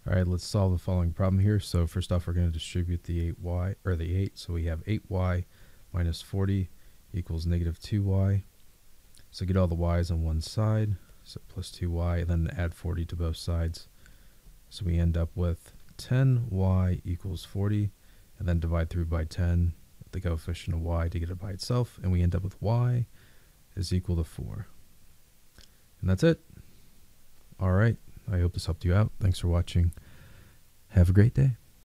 All right, let's solve the following problem here. So first off, we're going to distribute the 8y, or the 8. So we have 8y minus 40 equals negative 2y. So get all the y's on one side, so plus 2y, and then add 40 to both sides. So we end up with 10y equals 40, and then divide through by 10, the coefficient of y to get it by itself, and we end up with y is equal to 4. And that's it. All right, I hope this helped you out. Thanks for watching. Have a great day.